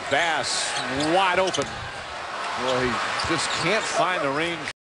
Bass wide open. Well, he just can't find the range.